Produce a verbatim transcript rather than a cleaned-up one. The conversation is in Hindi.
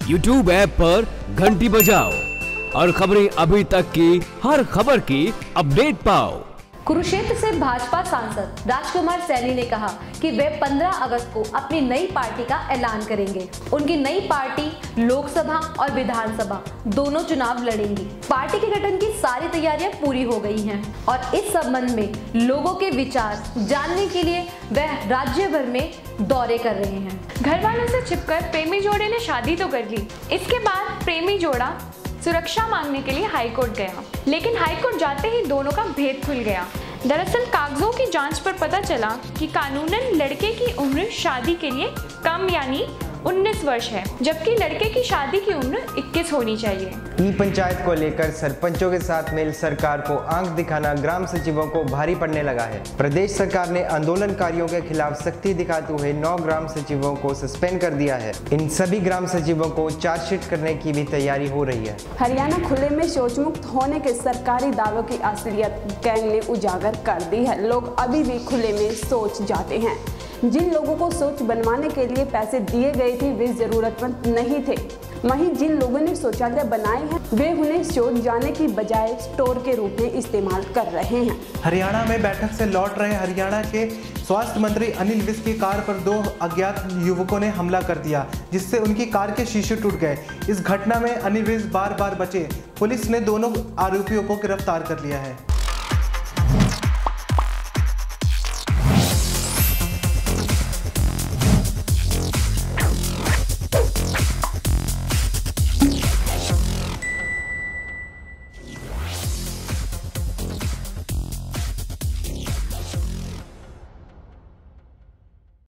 यूट्यूब ऐप पर घंटी बजाओ और खबरें अभी तक की हर खबर की अपडेट पाओ। कुरुक्षेत्र से भाजपा सांसद राजकुमार सैनी ने कहा कि वे पंद्रह अगस्त को अपनी नई पार्टी का ऐलान करेंगे। उनकी नई पार्टी लोकसभा और विधानसभा दोनों चुनाव लड़ेंगी। पार्टी के गठन की सारी तैयारियां पूरी हो गई हैं और इस संबंध में लोगों के विचार जानने के लिए वह राज्य भर में दौरे कर रहे हैं। घर वालों से छिपकर प्रेमी जोड़े ने शादी तो कर ली। इसके बाद प्रेमी जोड़ा सुरक्षा मांगने के लिए हाईकोर्ट गया, लेकिन हाईकोर्ट जाते ही दोनों का भेद खुल गया। दरअसल कागजों की जांच पर पता चला कि कानूनन लड़के की उम्र शादी के लिए कम यानी उन्नीस वर्ष है, जबकि लड़के की शादी की उम्र इक्कीस होनी चाहिए। ई पंचायत को लेकर सरपंचों के साथ मिल सरकार को आंख दिखाना ग्राम सचिवों को भारी पड़ने लगा है। प्रदेश सरकार ने आंदोलनकारियों के खिलाफ सख्ती दिखाते हुए नौ ग्राम सचिवों को सस्पेंड कर दिया है। इन सभी ग्राम सचिवों को चार्जशीट करने की भी तैयारी हो रही है। हरियाणा खुले में शौच मुक्त होने के सरकारी दावों की असलियत गैंग ने उजागर कर दी है। लोग अभी भी खुले में शौच जाते हैं। जिन लोगों को शौच बनवाने के लिए पैसे दिए गए थे वे जरूरतमंद नहीं थे। वहीं जिन लोगों ने शौचालय बनाए हैं वे उन्हें शौच जाने की बजाय स्टोर के रूप में इस्तेमाल कर रहे हैं। हरियाणा में बैठक से लौट रहे हरियाणा के स्वास्थ्य मंत्री अनिल विज की कार पर दो अज्ञात युवकों ने हमला कर दिया, जिससे उनकी कार के शीशे टूट गए। इस घटना में अनिल विज बार बार बचे। पुलिस ने दोनों आरोपियों को गिरफ्तार कर लिया है।